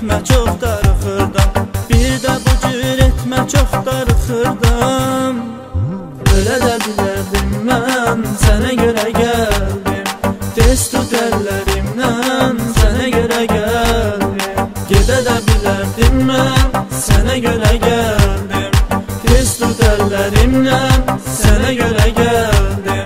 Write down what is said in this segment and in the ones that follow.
etmə çox darıxırdım, bir də bu cür etmə çox darıxırdım. Ölə də bilərdim mən, sənə görə gəldim, tez tut əllərimdən, sənə görə gəldim. Gedə də bilərdim mən, sənə görə gəldim, tez tut əllərimdən, sənə görə gəldim.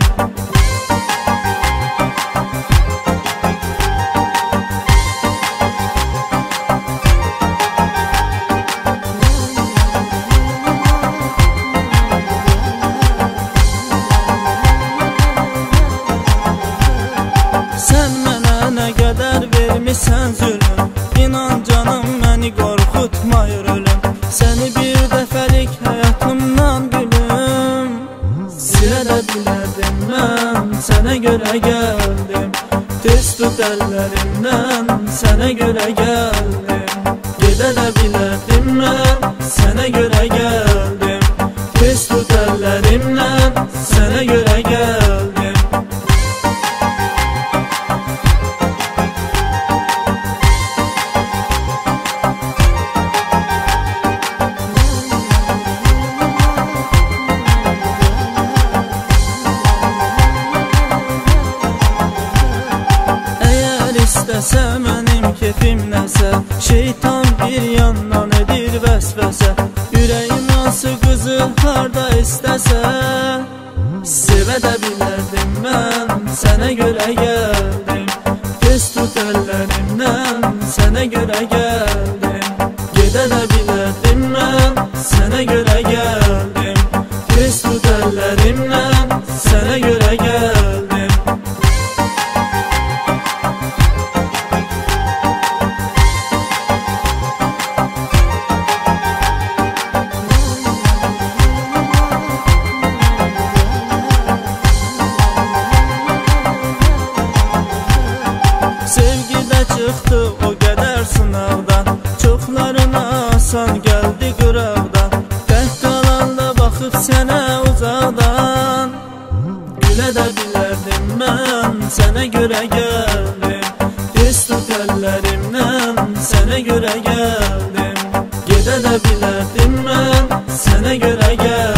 Sən mənə nə qədər vermişsən zülüm, İnan canım məni qorxutmayır ölüm. Səni bir dəfəlik həyatımdan gülüm, silə də bilərdim mən, sənə görə gəldim, tez tut əllərimdən, sənə görə gəldim. Gedə də bilərdim mən, sənə görə gəldim, tez tut əllərimdən, sənə görə gəldim. İstəsə mənim kefim nəsə, şeytan bir yandan edir vəsvəsə. Ürəyim hansı qızı harda istəsə, sevə də bilərdim mən, sənə görə gəldim, tez tut əllərimdən, sənə görə gəldim. Gedə də bilərdim mən, sənə görə gəldim, tez tut əllərimdən, sənə görə gəldim. Sevgidə çıxdı o qədər sınavdan, çoxlarına asan gəldi qıraqdan. Tək qalanda baxıb sənə uzaqdan, gülə də bilərdim mən, sənə görə gəldim, tez tut əllərimdən, sənə görə gəldim. Gedə də bilərdim mən, sənə görə gəldim.